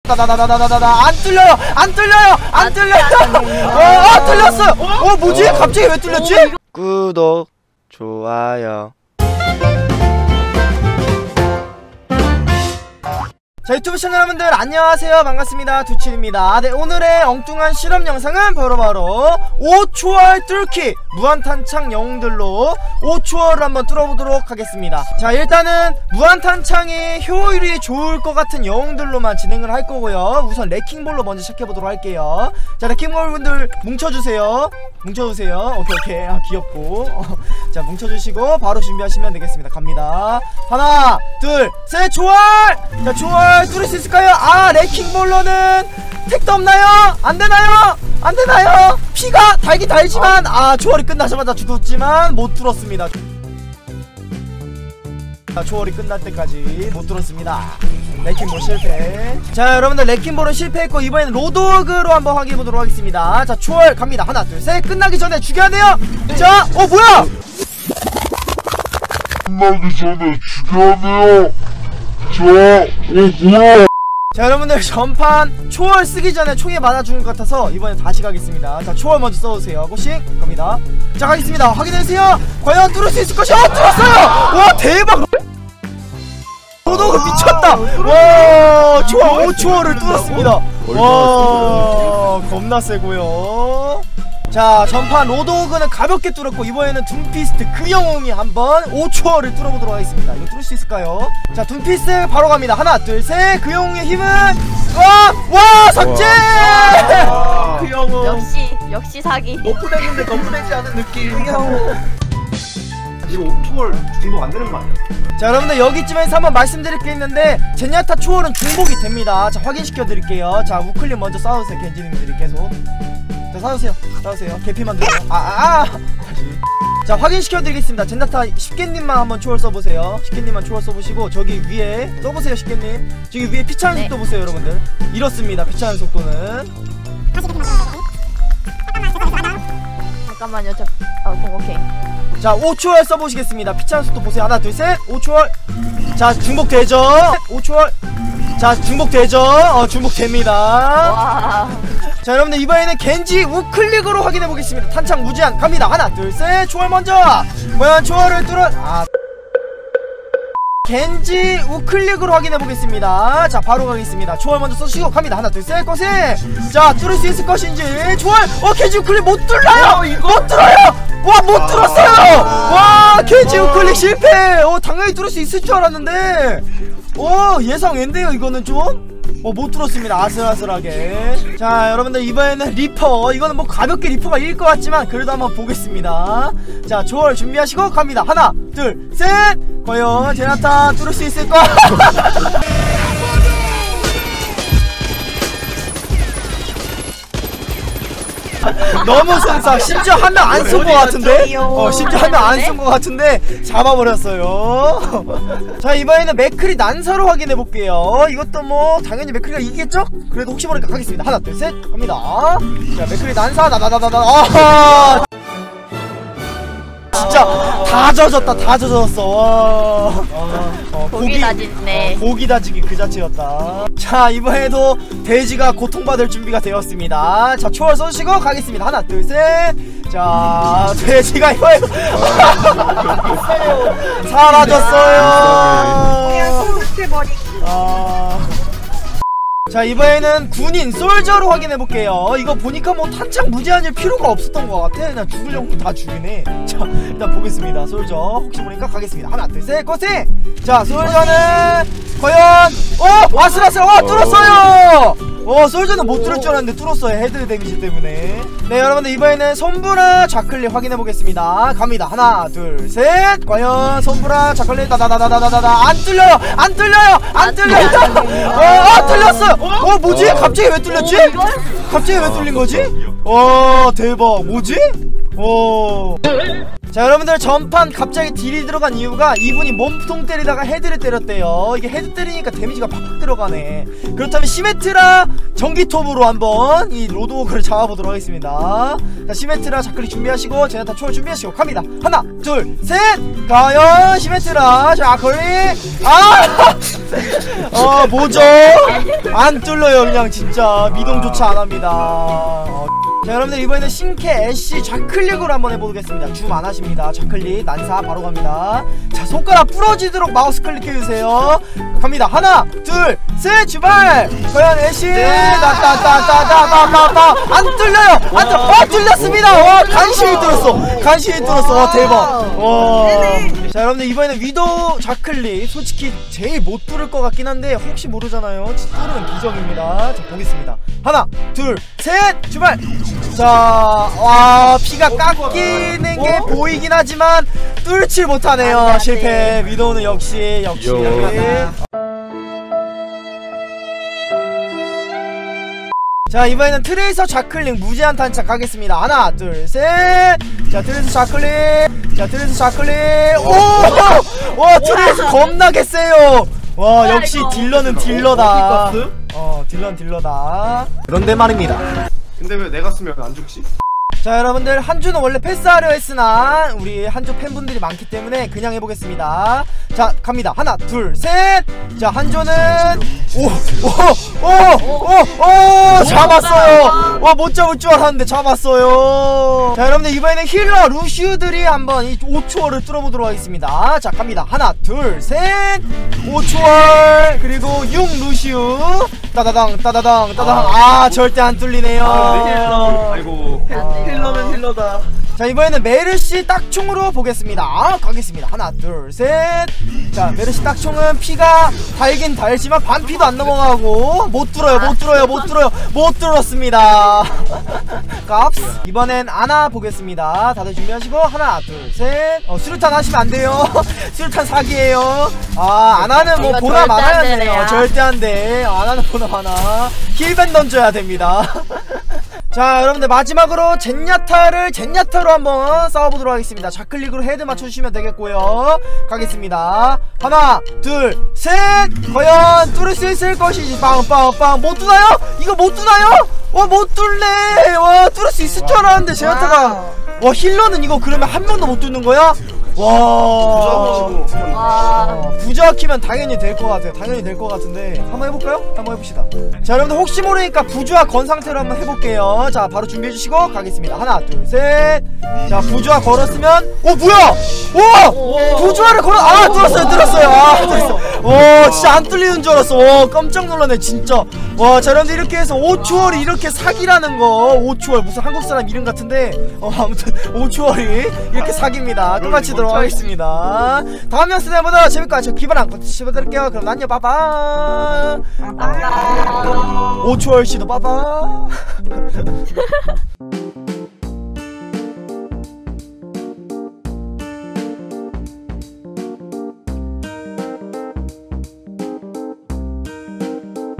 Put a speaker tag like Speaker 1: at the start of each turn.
Speaker 1: 나나나나나나나 안 뚫려요 안 뚫려요 안 뚫려요. 뚫렸어요. 뭐지? 갑자기 왜 뚫렸지? 구독 좋아요. 자, 유튜브 시청자 여러분들 안녕하세요. 반갑습니다. 두칠입니다. 네, 오늘의 엉뚱한 실험 영상은 바로 5초월 뚫기 무한탄창 영웅들로 5초월을 한번 뚫어보도록 하겠습니다. 자, 일단은 무한탄창이 효율이 좋을 것 같은 영웅들로만 진행을 할 거고요. 우선 레킹볼로 먼저 시작해보도록 할게요. 자, 레킹볼 분들 뭉쳐주세요. 오케이. 아, 귀엽고. 자, 뭉쳐주시고 바로 준비하시면 되겠습니다. 갑니다. 하나 둘 셋. 초월. 자, 초월 뚫을 수 있을까요? 아, 레킹볼로는 택도 없나요? 안되나요? 피가 달긴 달지만 초월이 끝나자마자 죽었지만 못 뚫었습니다. 초월이 끝날 때까지 못 뚫었습니다. 레킹볼 실패. 자, 여러분들 레킹볼은 실패했고 이번에는 로드워크로 한번 확인해보도록 하겠습니다. 자, 초월 갑니다. 하나 둘 셋. 끝나기 전에 죽여야 돼요. 자, 뭐야?
Speaker 2: 끝나기 전에 죽여야 돼요. 뭐야?
Speaker 1: 자, 여러분들 전판 초월 쓰기 전에 총에 맞아 죽은 것 같아서 이번엔 다시 가겠습니다. 자, 초월 먼저 써주세요. 고싱 갑니다. 자, 가겠습니다. 확인해주세요. 과연 뚫을 수 있을 것이야. 뚫었어요. 와, 대박. 로드워크 미쳤다. 와, 초월 5초월을 뚫었습니다. 와, 겁나 세고요. 자, 전판 로드워크는 가볍게 뚫었고 이번에는 둠피스트 그 영웅이 한번 5초월을 뚫어보도록 하겠습니다. 이거 뚫을 수 있을까요? 자, 둠피스트 바로 갑니다. 하나 둘 셋. 그 영웅의 힘은 와 삭제.
Speaker 3: 그 영웅 역시 사기.
Speaker 4: 너프됐는데 너프되지 않은 느낌. 이거 5초월 중복 안 되는 거 아니야?
Speaker 1: 자, 여러분들 여기쯤에서 한번 말씀드릴 게 있는데 제냐타 초월은 중복이 됩니다. 자, 확인시켜 드릴게요. 자, 우클릭 먼저 싸우세요. 겐지님들이 계속. 자, 싸우세요. 개피 만들어요. 다시. 자, 확인시켜 드리겠습니다. 젠나타 10개님만 한번 초월 써보세요. 10개님만 초월 써보시고 저기 위에 써보세요. 10개님 저기 위에 피차는 속도 보세요. 여러분들 이렇습니다. 피차는 속도는.
Speaker 3: 잠깐만요. 오케이.
Speaker 1: 자, 5초월 써보시겠습니다. 피차는 속도 보세요. 하나 둘 셋. 5초월. 자, 중복되죠. 5초월. 자, 중복되죠. 중복됩니다.
Speaker 3: 와.
Speaker 1: 자, 여러분들 이번에는 겐지 우클릭으로 확인해보겠습니다. 탄창 무제한 갑니다. 하나 둘 셋. 초월 먼저. 과연 초월을 겐지 우클릭으로 확인해보겠습니다. 자, 바로 가겠습니다. 초월 먼저 써주시고 갑니다. 하나 둘 셋. 고생. 자, 뚫을 수 있을 것인지. 초월. 겐지 우클릭 못 뚫어요. 못 뚫어요. 와, 못 뚫었어요. 와, 겐지 우클릭 실패. 당연히 뚫을 수 있을 줄 알았는데 예상외인데요. 이거는 좀 못 뚫었습니다. 아슬아슬하게. 자, 여러분들 이번에는 리퍼. 이거는 뭐 가볍게 리퍼가 이길 것 같지만 그래도 한번 보겠습니다. 자, 초월 준비하시고 갑니다. 하나 둘 셋. 과연 제나타 뚫을 수 있을까? 너무 순삭. 심지어 한 명 안 쏜 것 같은데? 심지어 한 명 안 쏜 것 같은데 잡아버렸어요. 자, 이번에는 맥크리 난사로 확인해볼게요. 이것도 뭐 당연히 맥크리가 이기겠죠? 그래도 혹시 모르니까 가겠습니다. 하나 둘 셋 갑니다. 자, 맥크리 난사 진짜 다 젖었어. 와.
Speaker 3: 고기 다지네.
Speaker 1: 고기 다지기 그 자체였다. 자, 이번에도 돼지가 고통받을 준비가 되었습니다. 자, 초월 써주시고 가겠습니다. 하나 둘 셋. 자, 돼지가 이번에도 사라졌어요. 자, 이번에는 군인 솔저로 확인해볼게요. 이거 보니까 뭐 탄창 무제한일 필요가 없었던 것 같아. 그냥 죽을 영웅 다 죽이네. 자, 일단 보겠습니다. 솔저 혹시 모르니까 가겠습니다. 하나 둘 셋. 고생. 자, 솔저는 과연 아슬아슬. 뚫었어요. 솔저는 못 뚫을 줄 알았는데 뚫었어요. 헤드 데미지 때문에. 네, 여러분들 이번에는 손브라 좌클릭 확인해보겠습니다. 갑니다. 하나 둘 셋. 과연 손브라 좌클릭 안 뚫려요. 뚫렸어요. 뭐지? 갑자기 왜 뚫렸지? 갑자기 왜 뚫린 거지? 와, 대박. 뭐지? 자 여러분들 전판 갑자기 딜이 들어간 이유가 이분이 몸통 때리다가 헤드를 때렸대요. 이게 헤드 때리니까 데미지가 팍팍 들어가네. 그렇다면 시메트라 전기톱으로 한번 이 로드워크를 잡아보도록 하겠습니다. 자 시메트라 자클릭 준비하시고 제나타 초월 준비하시고 갑니다. 하나 둘 셋. 과연 시메트라 자클릭 뭐죠? 안 뚫려요. 그냥 진짜 미동조차 안합니다. 자 여러분들 이번에는 신캐 애쉬 좌클릭으로 한번 해보겠습니다. 줌 안하십니다. 좌클릭 난사 바로 갑니다. 자 손가락 부러지도록 마우스 클릭해주세요. 갑니다. 하나 둘 셋 출발. 과연 애쉬 따따따따따따따 안 뚫려요. 뚫렸습니다. 간신히 뚫었어. 간신히 뚫었어. 대박. 자 여러분들 이번에는 위도우 좌클릭 솔직히 제일 못 뚫을 것 같긴 한데 혹시 모르잖아요. 뚫으면 기적입니다. 자 보겠습니다. 하나 둘 셋 출발. 자, 와 피가 깎이는 게 보이긴 하지만 뚫질 못하네요. 실패. 위도우는 역시 자 이번에는 트레이서 좌클릭 무제한 탄착 가겠습니다. 하나 둘 셋. 자 트레이서 좌클릭. 자 트레이서 좌클릭. 와 트레이서 겁나게 세요. 와 역시 딜러는 딜러다. 딜러는 딜러다. 그런데 말입니다.
Speaker 4: 근데 왜 내가 쓰면 안 죽지?
Speaker 1: 자 여러분들 한주는 원래 패스하려 했으나 우리 한주 팬분들이 많기 때문에 그냥 해보겠습니다. 자 갑니다. 하나 둘 셋. 자 한주는 잡았어요. 와 못 잡을 줄 알았는데 잡았어요. 자 여러분들 이번에는 힐러 루시우들이 한번 이 5초월을 뚫어보도록 하겠습니다. 자 갑니다. 하나 둘 셋. 5초월 그리고 6 루시우 따다당 따다당 따다당. 절대 안 뚫리네요.
Speaker 4: 아이고 힐러는 힐러다.
Speaker 1: 자 이번에는 메르시 딱총으로 보겠습니다. 가겠습니다. 하나 둘 셋. 자 메르시 딱총은 피가 달긴 달지만 반피도 안 넘어가고 못 뚫었습니다. 깝스. 이번엔 아나 보겠습니다. 다들 준비하시고 하나 둘 셋. 수류탄 하시면 안 돼요. 수류탄 사기예요. 아나는 뭐 보나 마나였네요. 절대 안 돼. 아나는 보나 마나. 힐밴 던져야 됩니다. 자 여러분들 마지막으로 젠야타로 한번 싸워보도록 하겠습니다. 좌클릭으로 헤드 맞춰주시면 되겠고요. 가겠습니다. 하나 둘 셋. 과연 뚫을 수 있을 것이지. 빵빵빵. 못 뚫나요? 이거 못 뚫나요? 못 뚫네. 뚫을 수 있을 줄 알았는데 젠야타가. 힐러는 이거 그러면 한 명도 못 뚫는 거야? 부자 키면 당연히 될 것 같아요. 당연히 될 것 같은데 한번 해볼까요? 한번 해봅시다. 자 여러분들 혹시 모르니까 부주화 건 상태로 한번 해볼게요. 자 바로 준비해주시고 가겠습니다. 하나 둘 셋. 자 부주화 걸었으면 뭐야? 부주화를 걸어. 뚫었어요. 진짜 안 뚫리는 줄 알았어. 깜짝 놀라네 진짜. 자 여러분들 이렇게 해서 5초월이 이렇게 사기라는 거. 5초월 무슨 한국 사람 이름 같은데 아무튼 5초월이 이렇게 사기입니다. 끝마치도록 하겠습니다. 다음 영상 때보다 재밌고 아주 기분 안 꽂히게 씹어드릴게요. 그럼 안녕 빠빠. 5초월씨도 빠빠.